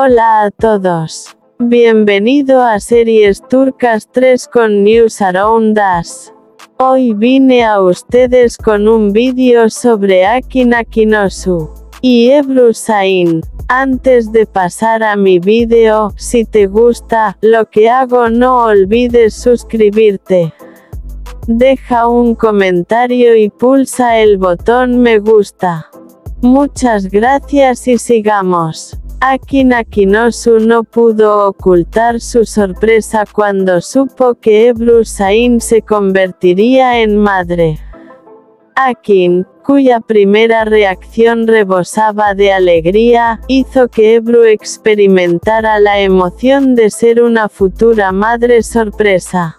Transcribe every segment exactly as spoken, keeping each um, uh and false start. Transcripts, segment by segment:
Hola a todos. Bienvenido a Series Turcas tres con News Around Us. Hoy vine a ustedes con un vídeo sobre Aki Nakinosu y Ebru Zayn. Antes de pasar a mi vídeo, si te gusta lo que hago no olvides suscribirte. Deja un comentario y pulsa el botón me gusta. Muchas gracias y sigamos. Aki Nakinosu no pudo ocultar su sorpresa cuando supo que Ebru Zayn se convertiría en madre. Akin, cuya primera reacción rebosaba de alegría, hizo que Ebru experimentara la emoción de ser una futura madre sorpresa.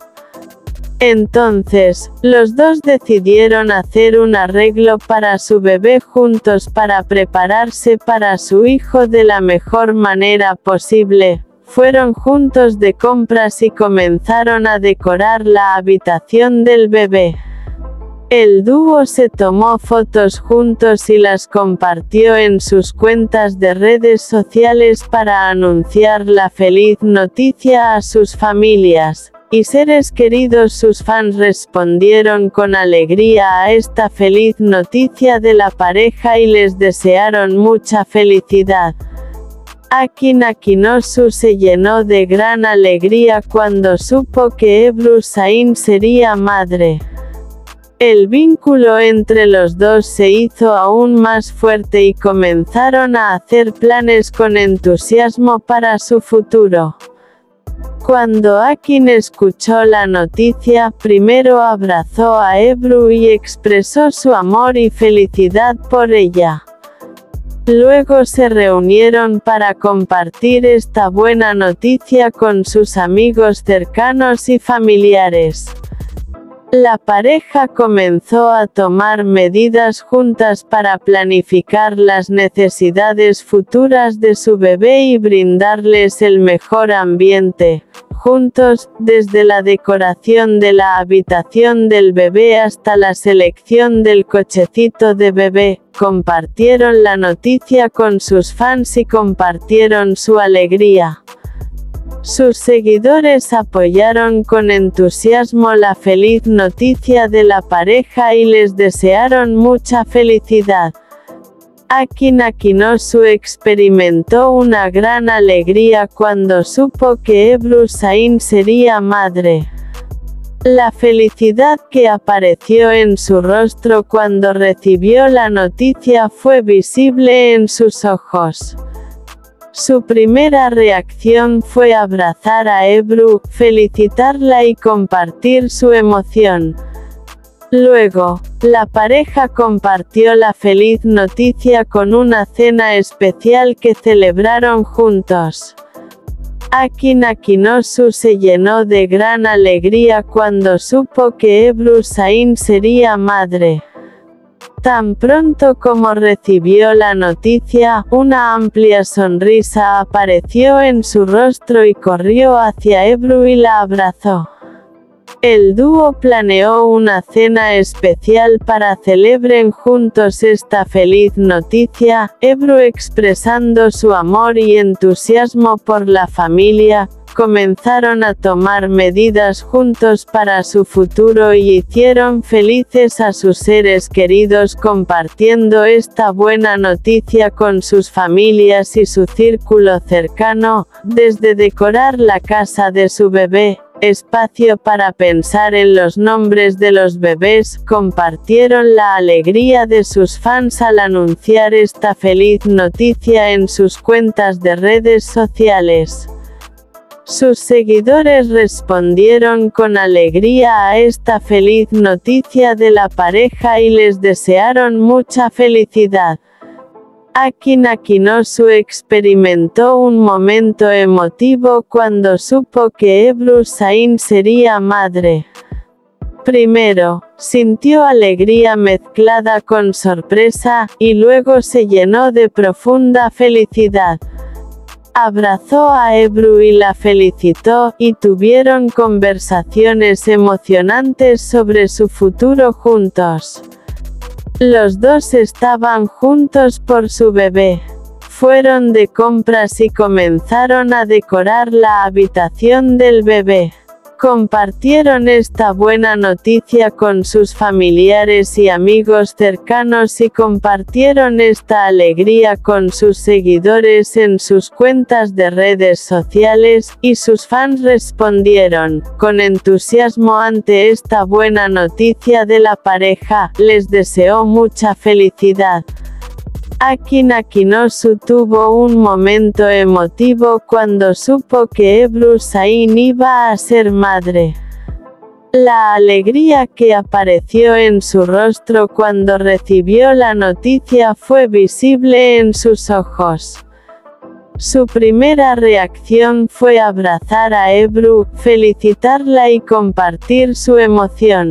Entonces, los dos decidieron hacer un arreglo para su bebé juntos para prepararse para su hijo de la mejor manera posible. Fueron juntos de compras y comenzaron a decorar la habitación del bebé. El dúo se tomó fotos juntos y las compartió en sus cuentas de redes sociales para anunciar la feliz noticia a sus familias y seres queridos. Sus fans respondieron con alegría a esta feliz noticia de la pareja y les desearon mucha felicidad. Aki Nakinosu se llenó de gran alegría cuando supo que Ebru Zayn sería madre. El vínculo entre los dos se hizo aún más fuerte y comenzaron a hacer planes con entusiasmo para su futuro. Cuando Akin escuchó la noticia, primero abrazó a Ebru y expresó su amor y felicidad por ella. Luego se reunieron para compartir esta buena noticia con sus amigos cercanos y familiares. La pareja comenzó a tomar medidas juntas para planificar las necesidades futuras de su bebé y brindarles el mejor ambiente. Juntos, desde la decoración de la habitación del bebé hasta la selección del cochecito de bebé, compartieron la noticia con sus fans y compartieron su alegría. Sus seguidores apoyaron con entusiasmo la feliz noticia de la pareja y les desearon mucha felicidad. Aki Nakinosu experimentó una gran alegría cuando supo que Ebru Zayn sería madre. La felicidad que apareció en su rostro cuando recibió la noticia fue visible en sus ojos. Su primera reacción fue abrazar a Ebru, felicitarla y compartir su emoción. Luego, la pareja compartió la feliz noticia con una cena especial que celebraron juntos. Aki Nakinosu se llenó de gran alegría cuando supo que Ebru Zayn sería madre. Tan pronto como recibió la noticia, una amplia sonrisa apareció en su rostro y corrió hacia Ebru y la abrazó. El dúo planeó una cena especial para celebren juntos esta feliz noticia, Ebru expresando su amor y entusiasmo por la familia. Comenzaron a tomar medidas juntos para su futuro y hicieron felices a sus seres queridos compartiendo esta buena noticia con sus familias y su círculo cercano, desde decorar la casa de su bebé, espacio para pensar en los nombres de los bebés, compartieron la alegría de sus fans al anunciar esta feliz noticia en sus cuentas de redes sociales. Sus seguidores respondieron con alegría a esta feliz noticia de la pareja y les desearon mucha felicidad. Aki Nakinosu experimentó un momento emotivo cuando supo que Ebru Zayn sería madre. Primero, sintió alegría mezclada con sorpresa, y luego se llenó de profunda felicidad. Abrazó a Ebru y la felicitó, y tuvieron conversaciones emocionantes sobre su futuro juntos. Los dos estaban juntos por su bebé. Fueron de compras y comenzaron a decorar la habitación del bebé. Compartieron esta buena noticia con sus familiares y amigos cercanos y compartieron esta alegría con sus seguidores en sus cuentas de redes sociales, y sus fans respondieron, con entusiasmo ante esta buena noticia de la pareja, les deseó mucha felicidad. Aki Nakinosu tuvo un momento emotivo cuando supo que Ebru Sain iba a ser madre. La alegría que apareció en su rostro cuando recibió la noticia fue visible en sus ojos. Su primera reacción fue abrazar a Ebru, felicitarla y compartir su emoción.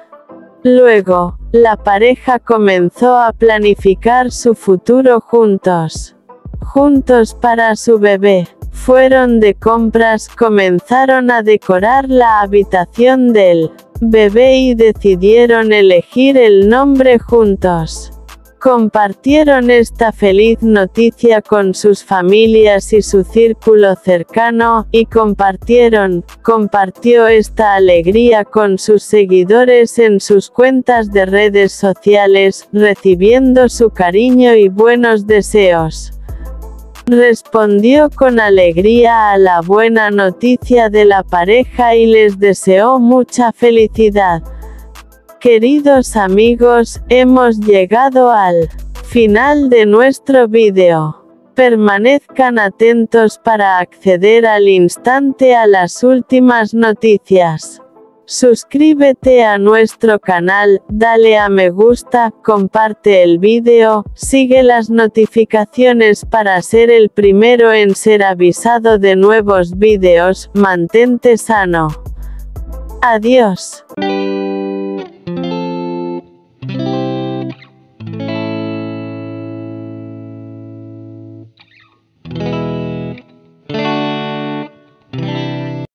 Luego, la pareja comenzó a planificar su futuro juntos. Juntos para su bebé. Fueron de compras, comenzaron a decorar la habitación del bebé y decidieron elegir el nombre juntos. Compartieron esta feliz noticia con sus familias y su círculo cercano, y compartieron, compartió esta alegría con sus seguidores en sus cuentas de redes sociales, recibiendo su cariño y buenos deseos. Respondió con alegría a la buena noticia de la pareja y les deseó mucha felicidad. Queridos amigos, hemos llegado al final de nuestro vídeo. Permanezcan atentos para acceder al instante a las últimas noticias. Suscríbete a nuestro canal, dale a me gusta, comparte el vídeo, sigue las notificaciones para ser el primero en ser avisado de nuevos vídeos, mantente sano. Adiós.